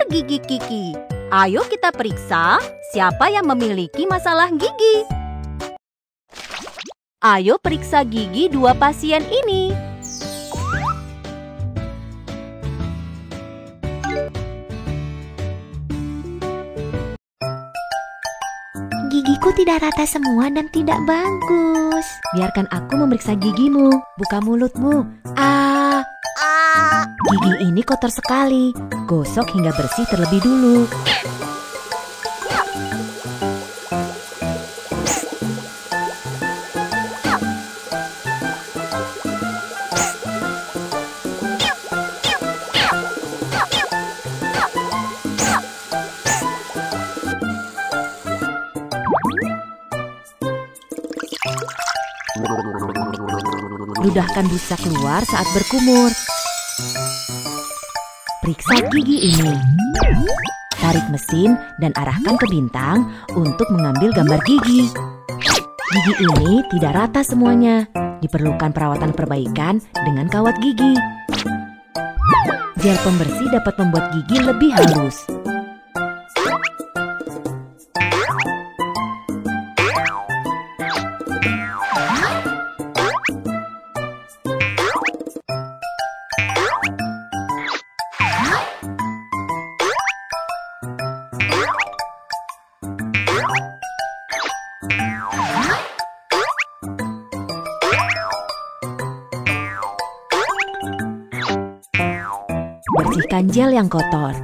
dokter gigi Kiki. Ayo kita periksa siapa yang memiliki masalah gigi. Ayo periksa gigi dua pasien ini. Gigiku tidak rata semua dan tidak bagus. Biarkan aku memeriksa gigimu. Buka mulutmu. Gigi ini kotor sekali. Gosok hingga bersih terlebih dulu. Ludahkan busa keluar saat berkumur. Periksa gigi ini. Tarik mesin dan arahkan ke bintang untuk mengambil gambar gigi. Gigi ini tidak rata semuanya. Diperlukan perawatan perbaikan dengan kawat gigi. Gel pembersih dapat membuat gigi lebih halus. Bersihkan gel yang kotor.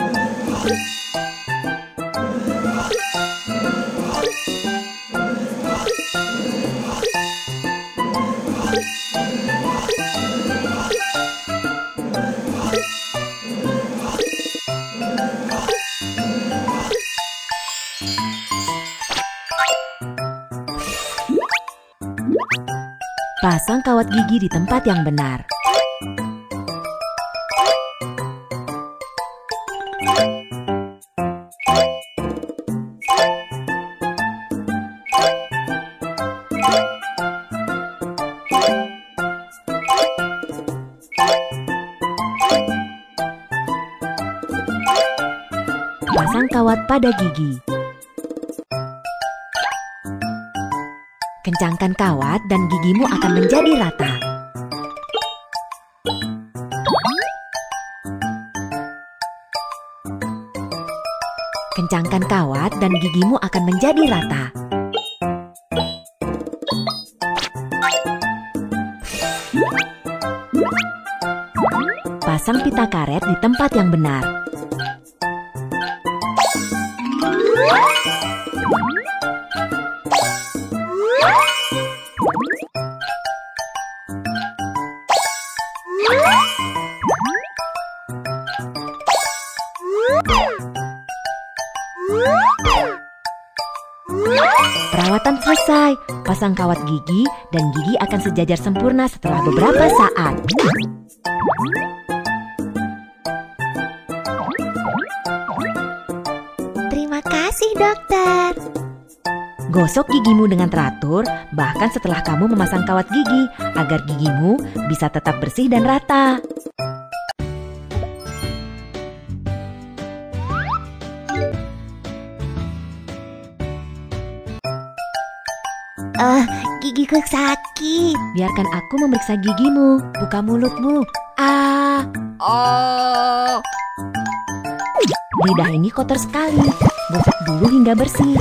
Pasang kawat gigi di tempat yang benar. Pasang kawat pada gigi. Kencangkan kawat dan gigimu akan menjadi rata. Kencangkan kawat dan gigimu akan menjadi rata. Pasang pita karet di tempat yang benar. Perawatan selesai. Pasang kawat gigi dan gigi akan sejajar sempurna setelah beberapa saat. Terima kasih, dokter. Gosok gigimu dengan teratur, bahkan setelah kamu memasang kawat gigi, agar gigimu bisa tetap bersih dan rata. Gigiku sakit. Biarkan aku memeriksa gigimu. Buka mulutmu. Lidah ini kotor sekali. Gosok dulu hingga bersih.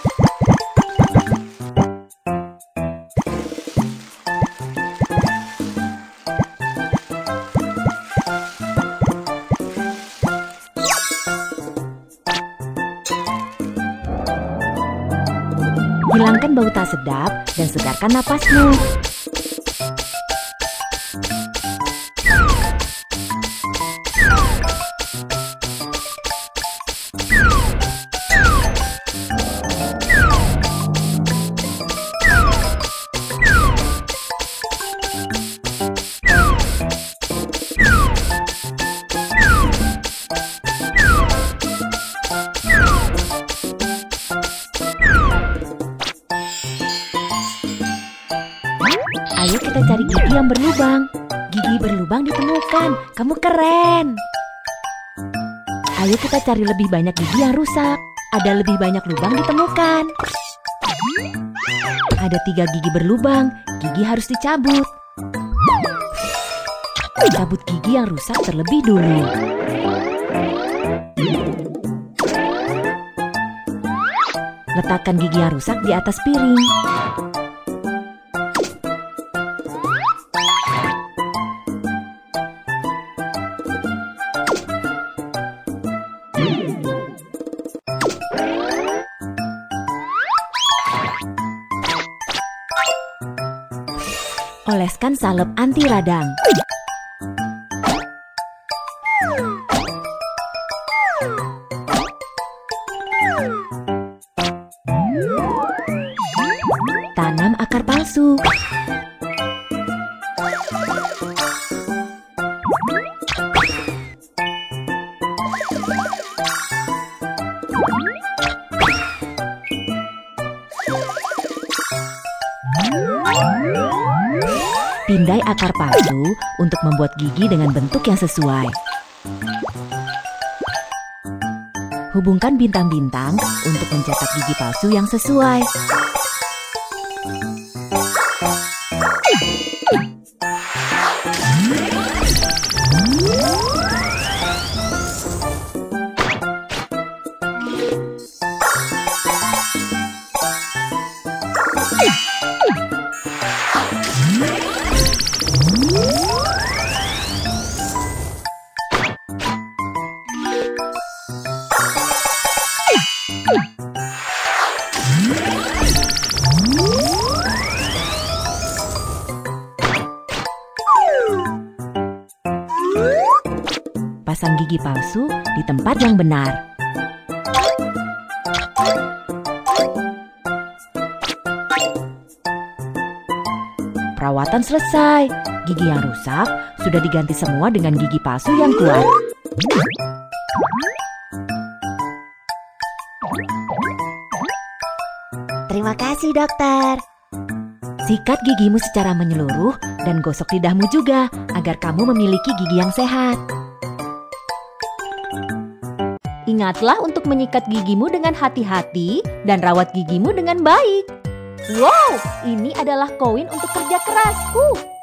Hilangkan bau tak sedap dan segarkan napasmu. Ayo kita cari gigi yang berlubang. Gigi berlubang ditemukan. Kamu keren. Ayo kita cari lebih banyak gigi yang rusak. Ada lebih banyak lubang ditemukan. Ada 3 gigi berlubang, gigi harus dicabut. Cabut gigi yang rusak terlebih dulu. Letakkan gigi yang rusak di atas piring. Oleskan salep anti radang. Tanam akar palsu. Pindai akar palsu untuk membuat gigi dengan bentuk yang sesuai. Hubungkan bintang-bintang untuk mencetak gigi palsu yang sesuai. Pasang gigi palsu di tempat yang benar. Perawatan selesai. Gigi yang rusak sudah diganti semua dengan gigi palsu yang kuat. Terima kasih, dokter. Sikat gigimu secara menyeluruh dan gosok lidahmu juga agar kamu memiliki gigi yang sehat. Ingatlah untuk menyikat gigimu dengan hati-hati dan rawat gigimu dengan baik. Wow, ini adalah koin untuk kerja kerasku.